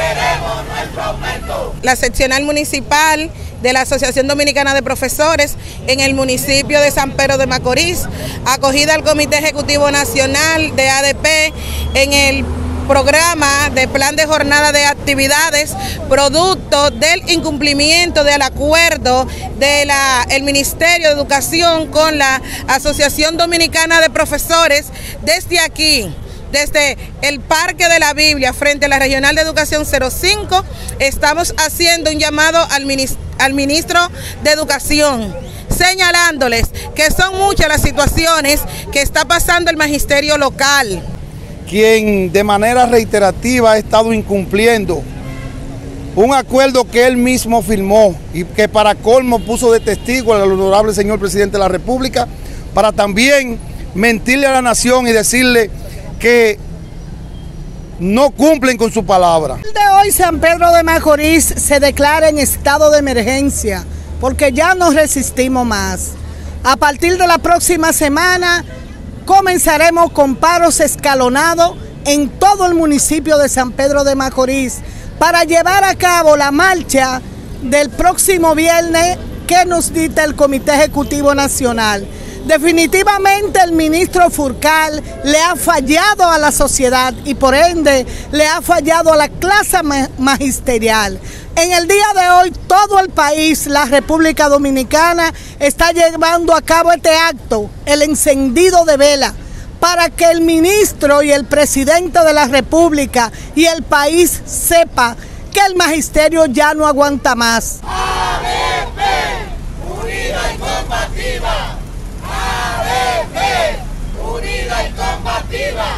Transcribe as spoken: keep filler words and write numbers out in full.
queremos nuestro aumento. La seccional municipal de la Asociación Dominicana de Profesores en el municipio de San Pedro de Macorís, acogida al Comité Ejecutivo Nacional de A D P en el programa de plan de jornada de actividades producto del incumplimiento del acuerdo del de Ministerio de Educación con la Asociación Dominicana de Profesores. Desde aquí, desde el Parque de la Biblia frente a la Regional de Educación cero cinco, estamos haciendo un llamado al ministro, al ministro de Educación, señalándoles que son muchas las situaciones que está pasando el magisterio local, quien de manera reiterativa ha estado incumpliendo un acuerdo que él mismo firmó y que para colmo puso de testigo al honorable señor presidente de la República, para también mentirle a la nación y decirle que no cumplen con su palabra. El de hoy San Pedro de Macorís se declara en estado de emergencia porque ya no resistimos más. A partir de la próxima semana comenzaremos con paros escalonados en todo el municipio de San Pedro de Macorís para llevar a cabo la marcha del próximo viernes que nos dicta el Comité Ejecutivo Nacional. Definitivamente el ministro Furcal le ha fallado a la sociedad y por ende le ha fallado a la clase magisterial. En el día de hoy todo el país, la República Dominicana, está llevando a cabo este acto, el encendido de vela, para que el ministro y el presidente de la República y el país sepa que el magisterio ya no aguanta más. A D P, unida y combativa. A D P, unida y combativa.